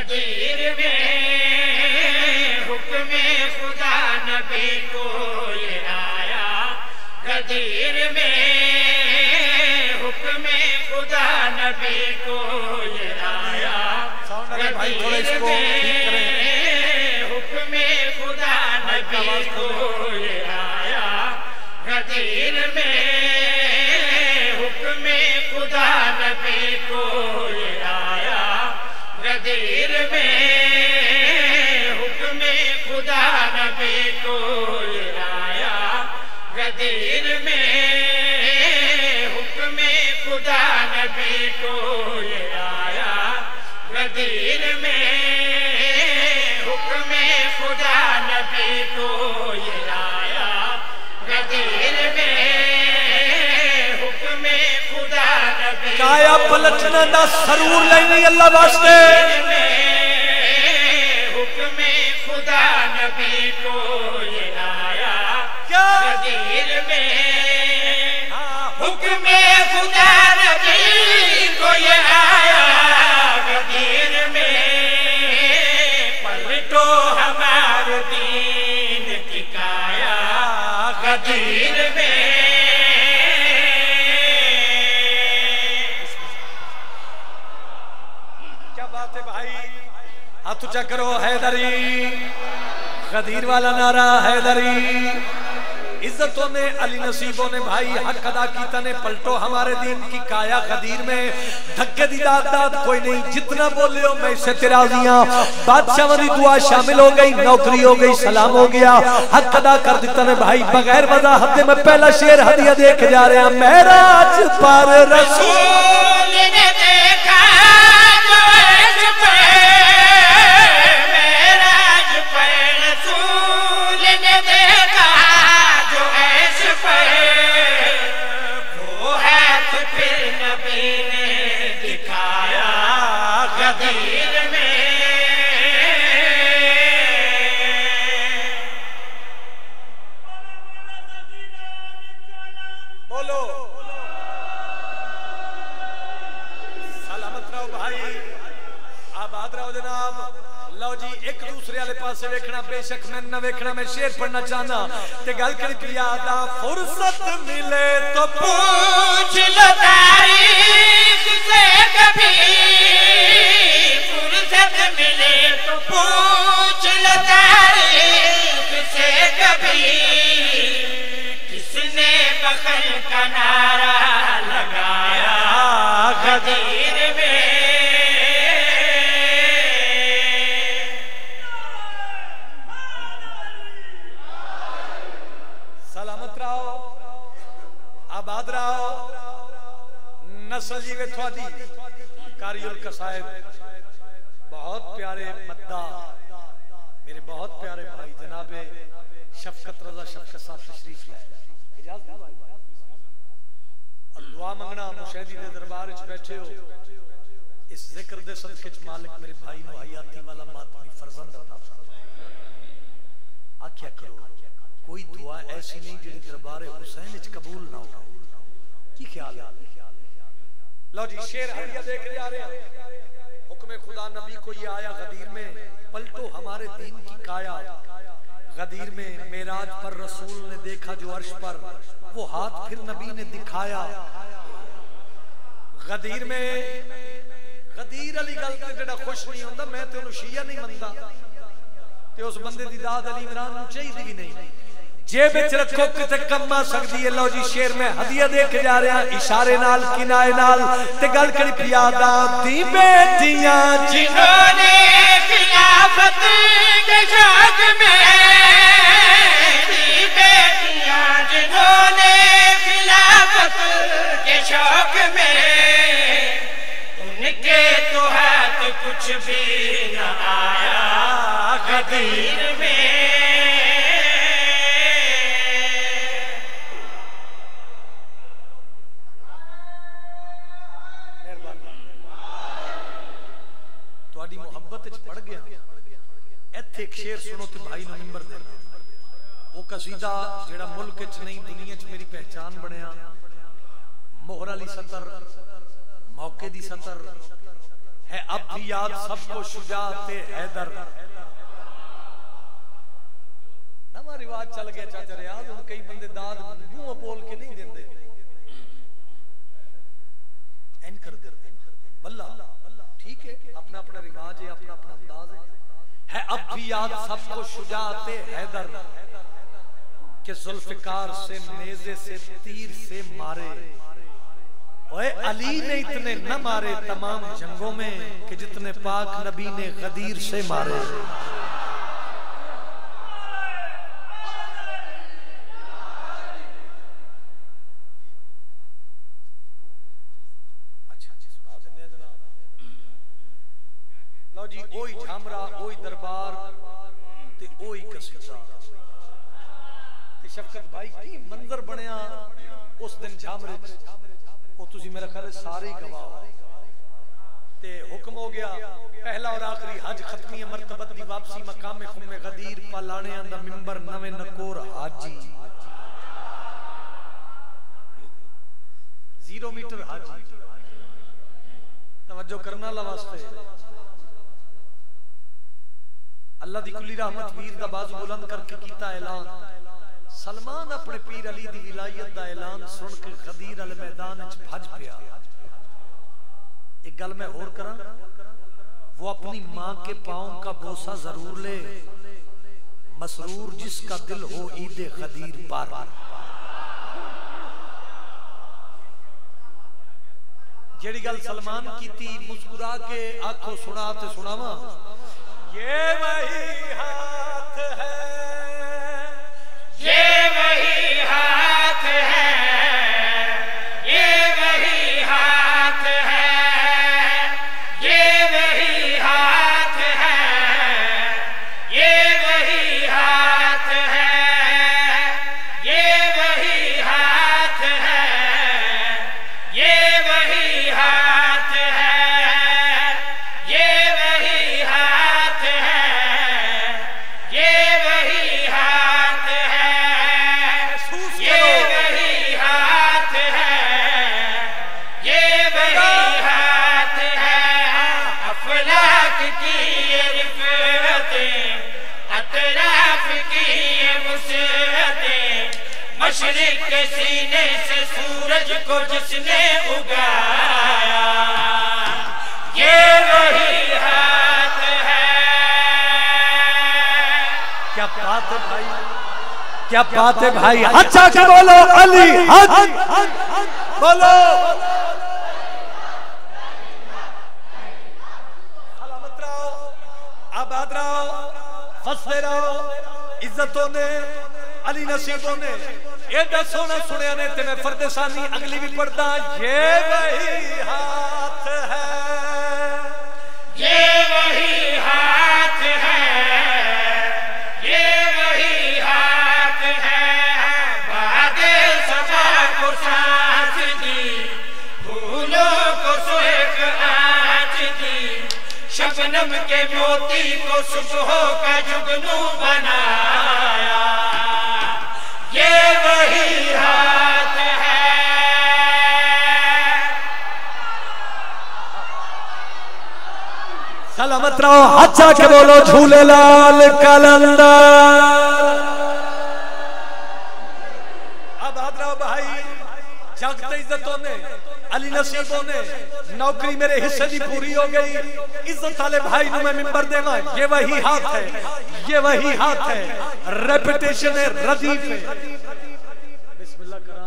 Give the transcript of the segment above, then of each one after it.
गदीर में हुक्म खुदा नबी को ये आया, गदीर में हुक्म खुदा नबी को ये आया, गदीर में हुक्म खुदा नबी को ये आया, गदीर में हुक्म खुदा नबी को ये आया, गदीर में हुक्म खुदा नबी को ये आया, गदीर में हुक्म खुदा नबी को ये आया, गदीर में हुक्म खुदा नबी को ये आया, गदीर में हुक्म खुदा नबी काया पलटने दा सरूर लेनी अल्लाह वास्ते, हुक्म खुदा नबी को ये आया, गदीर में हुक्म खुदा नबी को ये आया, गदीर में पलटो हमारे दीन की काया, गदीर में क्या बात है भाई। हाथ ऊंचा करो हैदरी, गदीर वाला नारा हैदरी। इज्जतों ने अली नसीबों ने भाई हक अदा कीता ने, पलटो हमारे दीन की काया, गदीर में धक्के दी दाद कोई नहीं, जितना बोले हो मैं इससे तिराजियां। बादशाह दी दुआ शामिल हो गई, नौकरी हो गई, सलाम हो गया, हक अदा कर दिता ने भाई। बगैर वजाहत में पहला शेर हदिया देख जा रहे हैं। मेराज पर रसूल ने देखा, मेराज पर रसूल ने देखा, वो हाथ फिर नबी ने दिखाया, गदीर में बोलो सलामत रहो भाई, आबाद रहो जनाब। लो जी एक दूसरे वाले पास वेखना, बेशक मैं न वेखना, मैं शेर पढ़ना चाहना ते गल करी पियादा। फुर्सत मिले तो पूछ लो तारीख से कभी, फुर्सत मिले तो पूछ लो तारीख से कभी, किसने बखल का नारा लगाया, गदीर में आबाद रहो। नस्ल जीवे थोड़ी कारियुल कसायब, बहुत प्यारे मद्दा मेरे बहुत प्यारे भाई जनाबे शफकत रजा शफकत साहब तशरीफ लाए। और दुआ मंगना मुशहदी दे दरबार च बैठे हो, इस जिक्र दे सदके च मालिक मेरे भाई नु हयाती वाला मातमी फरजंद अता फरमाए। आख्या करो कोई दुआ ऐसी नहीं जिहड़ी दरबार हुसैन च कबूल ना हो। की ख्याल है? लो जी शेर हदिया देख जा रहे हैं। हुक्म खुदा नबी को ये आया, गदीर में पलटो हमारे दीन की काया, गदीर में मेराज पर रसूल ने देखा जो अर्श पर, वो हाथ फिर नबी ने दिखाया। गदीर में गदीर अली गल ते जेड़ा खुश नहीं होंदा, मैं ते उन्हें शिया नहीं मनदा ते उस बंदे दी दाद अली इमरान नूं चाहिदी भी नहीं। जेब विच रखो किते कम आ सकदी है। लो जी शेर में हदिया देख जा रहे हैं, इशारे नाल किनाए नाल ते गल करी पियादा दी बेटियां जिन्होंने खिलाफत के शौक में, दी बेटियां जिन्होंने खिलाफत के शौक में, उनके तो हाथ कुछ भी न आया, गदीर में पढ़ गया। इत्थे एक शेर सुनो ते भाई नूं मिंबर दे। वो कसीदा जेड़ा मुल्क च नहीं दुनिया च मेरी पहचान बनया। मोहर अली सतर, मौके दी सतर है अब भी याद सबको शुजाते हैदर। नवा रिवाज चल गया चाचा रियाज, कई बंदे दाद मुंह बोल के नहीं देंगे, एन कर दे वल्ला ठीक है, अपना अपना रिवाज है, अपना अपना अंदाज है अब भी याद सबको शुजाते हैदर के जुल्फिकार से नेज़े से तीर से मारे। ओए अली ने इतने न मारे तमाम जंगों में कि जितने पाक नबी ने गदीर से मारे। जी ओई झामरा ओई दरबार ते ओई कसीदा ते शफकत भाई की मंजर बनया उस दिन झामरे वो तुसी मेरा ख्याल सारे गवाह ते हुक्म हो गया पहला और आखिरी हज खत्मी मरतबत दी वापसी मकाम खुम्मे गदीर पालाने दा मिंबर नवे नकोर हाजी 0 मीटर हाजी तवज्जो करना ला वास्ते अल्लाह दी कुल्ली रहमत वीर दा बाजू बुलंद करके कीता ऐलान। सलमान अपने पीर अली दी विलायत दा ऐलान सुन के गदीर वाले मैदान च भज पिया। एक गल मैं और करा, वो अपनी मां के पांव का बोसा जरूर ले, मसरूर जिसका दिल हो ईद गदीर पर। जेड़ी गल सलमान की थी मुस्कुरा के आंखों सुना ते सुनावा, ये वही हाथ है, ये वही हाथ है, ये वही हाथ है, ये वही हाथ है, ये वही हाथ है, ये वही हाथ है, ये वही हाथ है, ये वही हाथ है, ये वही हाथ है, ये वही हाथ है, ये वही हाथ है। अफलाक की ये रिफ़अतें, अतराफ की ये वुसअतें, मशरिक़ के सीने से सूरज को जिसने उगाया, ये वही हाथ है। क्या बात है भाई, क्या बात है भाई, अच्छा के बोलो अली हज बोलो, सलामत रहो, आबाद रहो, फसले रहो, इज्जतों ने अली नसीबों ने एडा सोना सुनिया ने ते मैं फरदेसानी अगली भी पढ़दा। ये वही हाथ है, ये वही हाथ है, ये वही हाथ है। बादे सबा को सांस दी, फूलों को सुहेक आँच दी, शबनम के मोती को सुबह का जुगनू बनाया, ये वही हाथ है। सलामत रहो, अच्छा के बोलो झूलेलाल कलंदर। आबाद रहो भाई, जागते इज्जतों ने अली नसीबों ने नौकरी मेरे हिस्से की पूरी हो गई। इज्जत वाले भाई नु मैं मिंबर देगा, ये वही हाथ है, ये वही हाथ है, रेपुटेशन है, रदीफ है। बिस्मिल्लाह करा।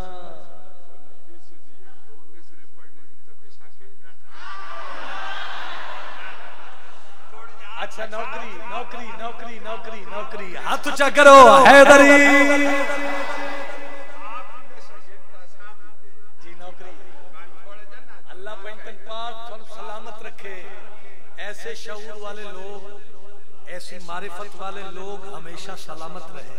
अच्छा नौकरी नौकरी नौकरी नौकरी नौकरी, हाथ ऊंचा करो हैदरी जी। नौकरी अल्लाह पंतन पाक थोड़ा सलामत रखे। ऐसे शऊर वाले लोग, ऐसी मारिफत वाले लोग हमेशा सलामत रहे।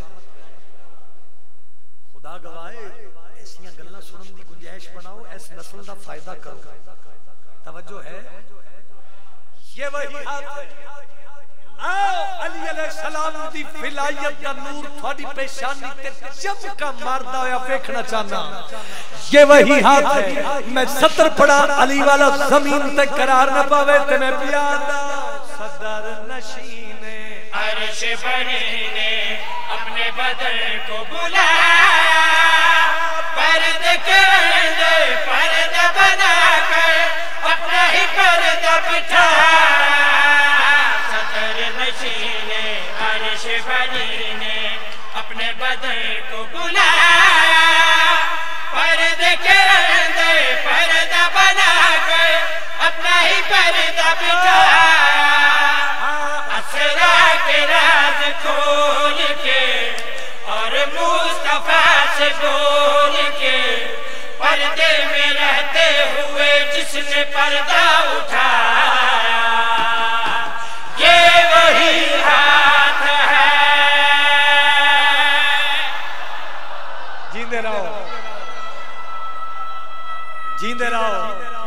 खुदा गवाए ऐसियां गल्लां सुनने की गुंजाइश बनाओ, इस नस्ल का फायदा करो। तवज्जो है, ये वही हाथ है, आओ अली अलैहिस्सलाम दी विलायत दा नूर थोड़ी पेशानी ते चमका मारदा होया देखना चाहना। ये वही हाथ है, मैं सतर पड़ा अली वाला जमीन ते करार न पावे ते मैं प्यादा सदर नशीने अर्श बरी ने अपने बदन को बुलाया, पर्द कर दे पर्दा बना कर अपना ही पर्दा बिठाया। सदर नशीने अर्श बरी ने अपने बदन को बुलाया, पर्द कर दे पर्दा बना कर अपना ही पर्दा बिठाया। असरा के राज खोल के और मुस्तफा से बोल के पर्दे में रहते हुए जिसने पर्दा उठाया, ये वही हाथ है। जींदे रहो, जींदे रहो।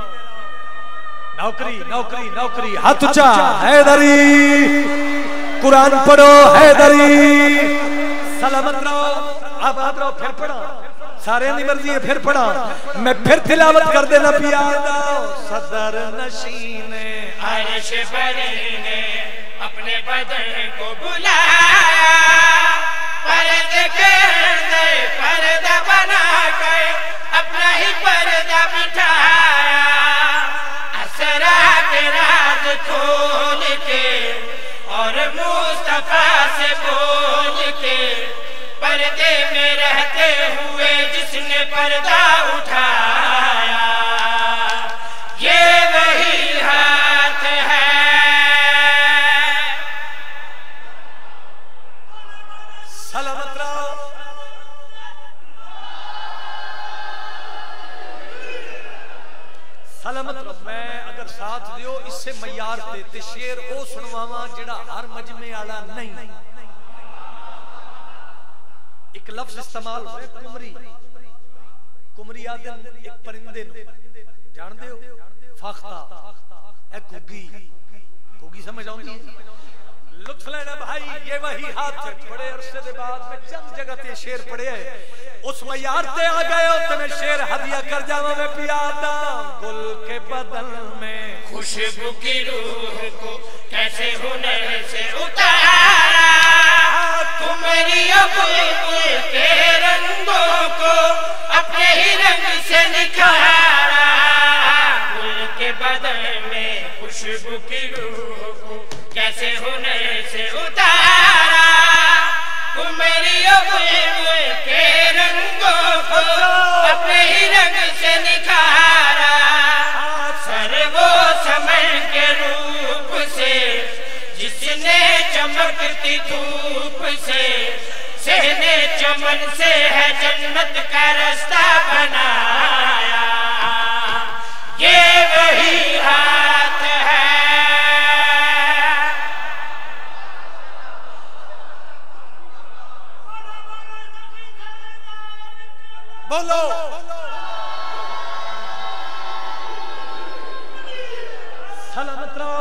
नौकरी नौकरी नौकरी, हाथ ऊंचा, हैदरी कुरान पढ़ो, हैदरी सलामत रहो, आबाद रहो। फिर पढ़ा, सारे दी मर्जी है, फिर पढ़ा, मैं फिर तिलावत कर देना पिया। सदर नशीने अर्श बरी ने अपने बदन को बुलाया, पर्द कर दे पर्दा बना कर अपना ही पर्दा बिठाया। असरा के राज खोल के और मुस्तफा से बोल के पर्दे में रहते हुए जिसने पर्दा उठाया, ये वही हाथ है। सलामत रहो। सलामत रहो। मैं अगर साथ दियो इससे मयार ते शेर ओ सुनवावा जेड़ा हर मजमे आला नहीं। एक लफ्ज इस्तेमाल होए कुमरी, कुमरी आदे एक परिंदे नु जानदे हो, फाख्ता ए कुगी, कुगी समझ आउंदी है? लुत्फ लेना भाई, ये वही हाथ है। बड़े अरसे के बाद में चंद जगह ते शेर पड़े है, उस मयार ते आ गए हो तो मैं शेर हदिया कर जावा मैं पियादा। गुल के बदन में खुशबू की रूह को कैसे हुनर से उतारा, कुमरियों बुलबुल के रंगों को अपने ही रंग से निखारा। गुल के बदन में खुशबू की रूह को कैसे हुनर से उतारा, कुमरियों बुलबुल के रंगों को अपने ही रंग से निखारा। सर्वो समर के रूप से जिसने चमकती धूप से सहने चमन से है जन्नत का रास्ता बनाया, ये वही हाथ है। बोलो सलामत रहो,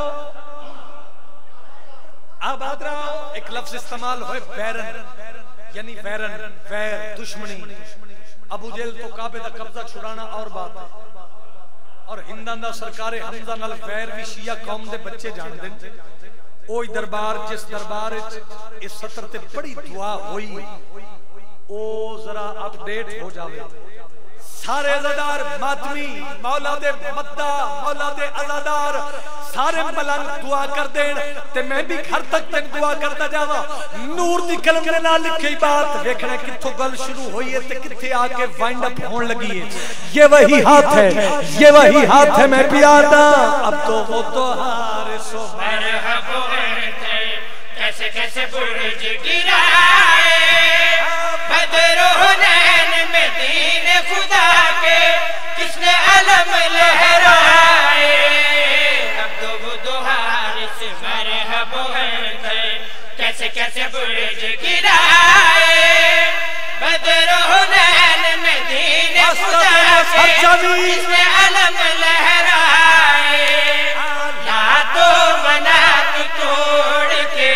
आबाद रहो। एक लफ्ज इस्तेमाल होए बैरन, यानी वैरन, वैर, दुश्मनी। अबू जेल तो काबे दा कब्जा छुड़ाना और बात है, और हिंदा दा सरकारे हमजा नाल वैर भी शिया कौम दे बच्चे जान दे। ओई दरबार जिस दरबार इस सत्र ते बड़ी दुआ होई, ओ जरा अपडेट हो जावे। सारे अज़ादार मातमी मौला दे मद्दा, मौला दे अज़ादार सारे मलंग दुआ कर देन ते मैं भी घर तक तेन दुआ करता जावा। नूर दी कलम दे नाल लिखी बात देखना कित्थों गल शुरू होई है ते कित्थे आके वाइंड अप होने लगी है। ये वही हाथ है, ये वही हाथ है। मैं पियादा अब तो वो तो हार सो मरहबो थे कैसे कैसे बुर्ज गिराए, बदरो नैन में दीन खुदा के किसने अलम लहराए। अब तो वो दोहार से मरहबो थे कैसे कैसे बुर्ज गिराए, बदरो नैन में दीन खुदा के किसने अलम लहराए। तो मनात तोड़ के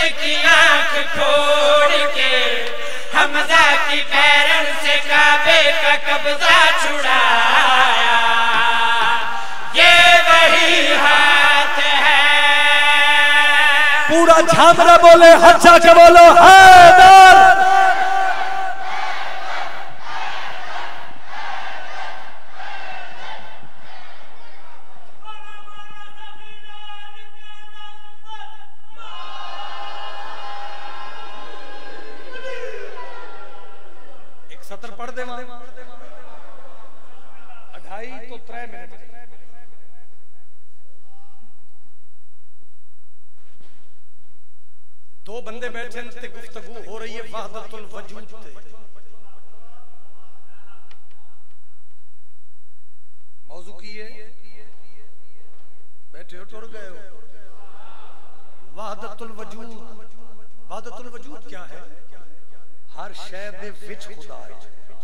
की आंख फोड़ के हमजा की पैरन से काबे का कब्जा छुड़ाया। ये वही हाथ है। पूरा झामरा बोले, हच्चा के बोलो हैदर। सतर पढ़ दे 2.5 तो 3 मिनट। दो बंदे बैठे ते गुफ्तगू हो रही है वहदतुल वजूद ते। मौजू की है, बैठे हो टुर गए हो। वहदतुल वजूद, वहदतुल वजूद क्या है? हर शय दे विच खुदा है।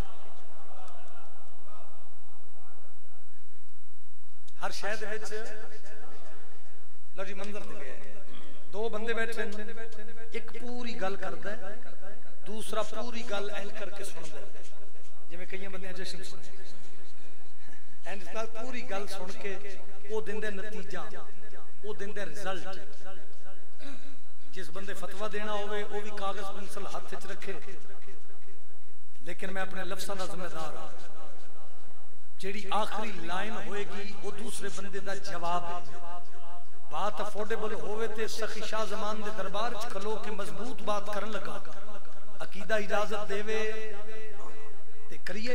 हर शय दे विच। लो जी मंजर दे गए, दो बंदे बैठे, एक पूरी गल करदा है, दूसरा पूरी गल एल करके सुनदा है। जिवें कई बंदे जश्न सुन एंड नाल पूरी गल सुन के वो दिंदे नतीजा, वो दिंदे रिजल्ट। जिस बंदे फतवा देना होवे वो भी कागज पेंसिल हाथ च रखे, लेकिन मैं अपने लफ्ज़ां दा जिम्मेदार हां। जेड़ी आखिरी लाइन होएगी वो दूसरे बंदे दा जवाब है। बात अफोर्डेबल होवे ते सखी शाह जमान दे दरबार च खलो के मजबूत बात करन लगा। अकीदा इजाजत देवे ते करिए।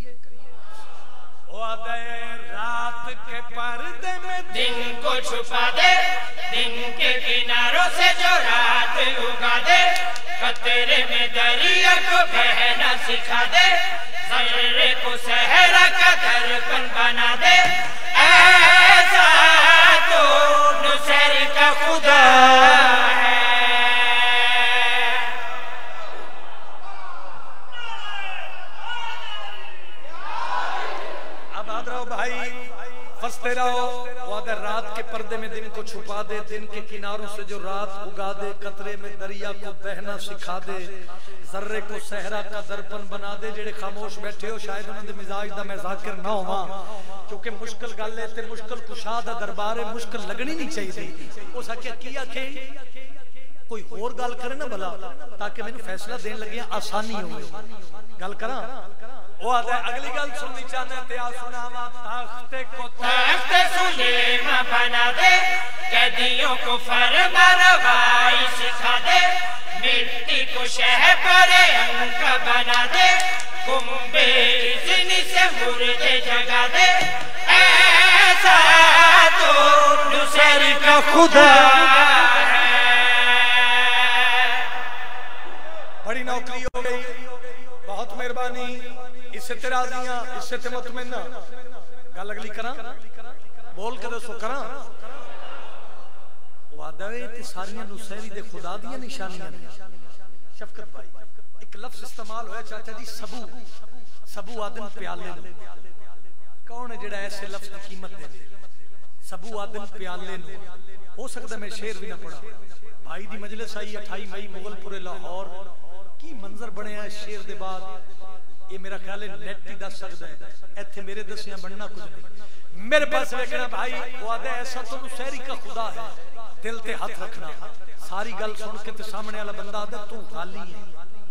ओ आदे रात के पर्दे में दिन को छुपा दे, दिन के किनारों से जो रात उगा दे, कतरे में दरिया को बहना सिखा दे, ज़र्रे को सहरा का दर्पण बना दे। ऐसा तो नुसैरी का खुदा है। अब याद रहो भाई, फंसते रहो। रात के पर्दे में दिन को छुपा दे, दिन के किनारों से जो रात उगा दे, कतरे में दरिया को बहना सिखा दे, जर्रे को सहरा का दर्पण बना दे। जेड़े खामोश बैठे हो शायद उन्होंने मिजाज दा मैं जाकिर ना होवां, क्योंकि मुश्किल गल है ते मुश्किल कुशा दा दरबार है, मुश्किल लगनी नहीं चाहिए। हो सके की आखे कोई होर गल करे ना भला, ताकि मैनू फैसला देन लगे आसानी हो। गल करा वो आता है अगली गल सुननी चाहते ते आ सुनावा। ताख्ते को तख्त सुलेमा बना दे, कैदियों को फरमारवाई सिखा दे, मिट्टी को शहपर अंक बना दे, कुंभे इज़्न से मुर्दे जगा दे। ऐसा तो नुसैरी का खुदा है। बड़ी नौकरी हो गई, बहुत मेहरबानी। इससे ते राज़ियां, इससे ते मुतमइन्ना। गल अगली करा, बोल के दसो करा। वादा है ते सारियां नुसैरी दे खुदा दी निशानियां ने। शफकत भाई एक लफ्ज इस्तेमाल होया चाचा जी, सबू। सबू आदम प्याले नु। कौन है जेड़ा ऐसे लफ्ज की कीमत दे? सबू आदम प्याले नु। हो सकदा मैं शेर भी ना पढ़ा। भाई दी मजलिस आई 28 मई मुगलपुरे लाहौर। की मंजर बनया है शेर दे बाद। ये मेरा ख्याल है नेट ही दस सकता है, इत्थे मेरे दसिया बनना कुछ नहीं। मेरे पास देखना भाई, वादा ऐसा तो नुसैरी का खुदा है। दिल ते हाथ रखना। सारी गल सुन के ते सामने वाला बंदा आदा तू खाली है।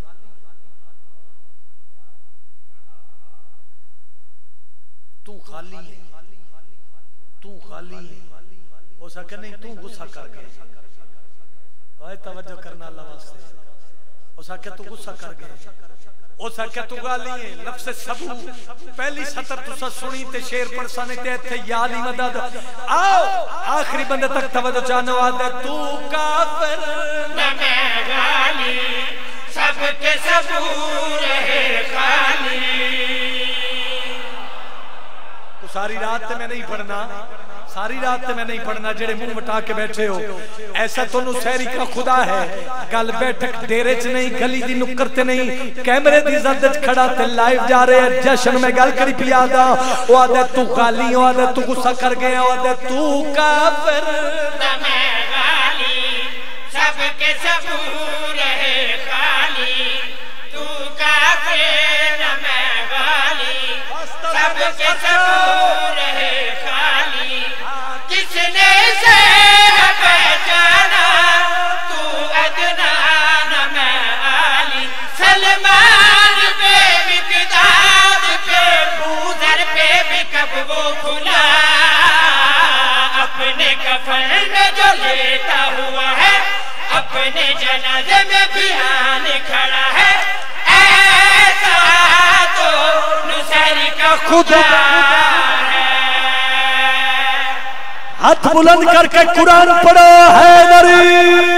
तू खाली है, तू खाली है। हो सके नहीं तू गुस्सा कर गए। तवज्जो करना अल्लाह वास्ते। हो सके तू गुस्सा कर गए, हो सके तू गाली है। लफ्ज़ सबू पहली सतर तुसा सुनी ते शेर पढ़सा ने ते इत्थे या दी मदद। आओ आखिरी बंदे तक तवज्जो चाहने वादे। तू काफिर न मैं गाली, सबके सबूर है खाली। तो सारी रात ते मैं नहीं पढ़ना, सारी रात ते मैं नहीं पढ़ना। जेड़े मुंह वटा के बैठे हो, ऐसा तो नुसैरी का खुदा है। गल बैठक डेरे च नहीं, गली दी नुक्कर ते नहीं, कैमरे दी जद च खड़ा ते लाइव जा रहे हैं जश्न में। गल करी पिया दा ओ आदे तू गाली, ओ आदे तू गुस्सा कर गया, ओ आदे तू काफिर न मैं गाली, सब सबके सबूर है खाली, तू काफिर न मैं वाली, सबके सबूर है खाली, किसने से पहचाना तू अदना न मैं आली, सलमान पे मिकदाद पे बूदर पे भी कब वो खुला, अपने कफन में जो लेटा हुआ है, अपने जनाजे में भी आने खड़ा है, ऐसा तो नुसैरी का खुदा है। हाथ बुलंद करके कुरान पढ़ो हैदरी।